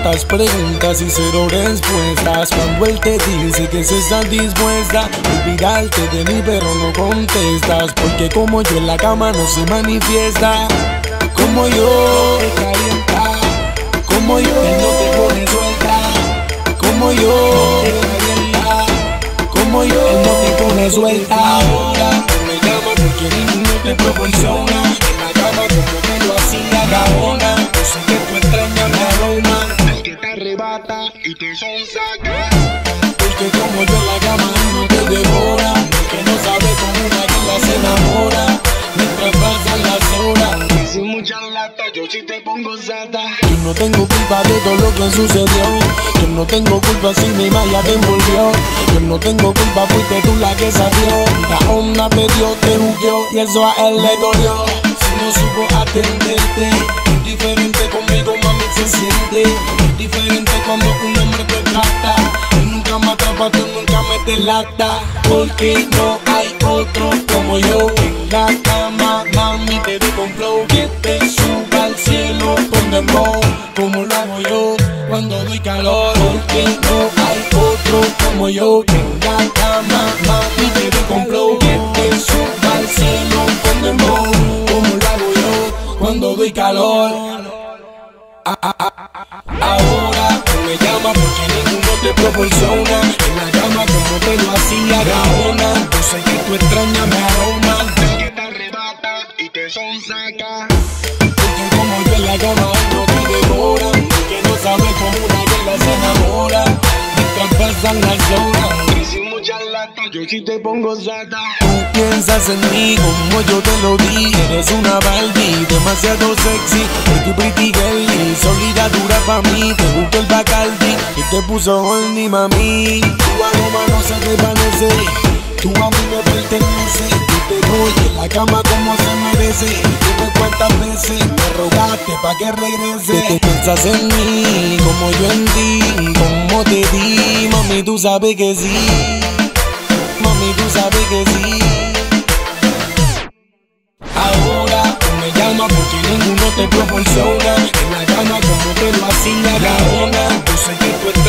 tantas preguntas y cero respuestas. Cuando él te dice que se está dispuesta a olvidarte de mí, pero no contestas, porque como yo en la cama no se manifiesta. Como yo te calienta, como yo él no te pone suelta. Como yo te calienta, como yo él no te pone suelta. Ahora no me llamas porque ninguno te proporciona. En la cama como te lo hacía Gaona. Yo sé que tú extrañas mi aroma, el que te arrebata y te sonsaca. Porque como yo en la cama no te devora, el que no sabe cómo una guila se enamora. Mientras pasan las horas y sin mucha lata, yo sí te pongo sata. Yo no tengo culpa de todo lo que sucedió. Yo no tengo culpa si mi malla te envolvió. Yo no tengo culpa, fuiste tú la que salió. La onda te dio, te jugueó y eso a él le dolió. Si no supo atenderte, es diferente conmigo, mami, se siente. Es diferente cuando un hombre te trata. Él nunca me atrapa, tú nunca me delata. Porque no hay otro como yo. En la cama, mami, te doy con flow. Que te suba al cielo con dembow, como lo hago yo cuando doy calor. Porque no hay otro como yo. En la cama, mami, te doy con flow. Que te suba al cielo con dembow, como lo hago yo cuando doy calor. Ahora tú me llamas porque ninguno te proporciona. En la cama como te lo hacía Gaona. Yo sé que tú extrañas mi aroma, el que te arrebata y te sonsaca. Porque como yo en la cama no te devora, el que no sabe cómo una guerra se enamora. Mientras pasan las horas y sin mucha lata, yo sí te pongo sata. Tú piensas en mí como yo te lo di. Eres una Barbie, demasiado sexy, pretty girly, sólida, dura pa' mí. Te gustó el Bacardi y te puso horny, mami. Tu aroma no se desvanece, tú a mí me pertenece. Yo te doy en la cama como se merece. Dime cuántas veces me rogaste pa' que regrese. Tú piensas en mí como yo en ti, como te di. Mami, tú sabes que sí, mami, tú sabes que sí. Ahora tú me llamas porque ninguno te proporciona. En la cama como te lo hacía Gaona. Yo sé que tú